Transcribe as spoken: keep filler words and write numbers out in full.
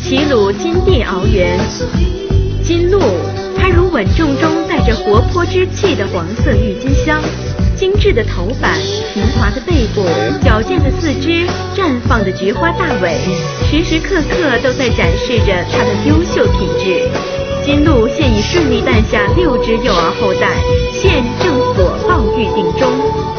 齐鲁金地鳌源，金鹿，它如稳重中带着活泼之气的黄色郁金香，精致的头版，平滑的背部，矫健的四肢，绽放的菊花大尾，时时刻刻都在展示着它的优秀品质。金鹿现已顺利诞下六只幼儿后代，现正火爆预定中。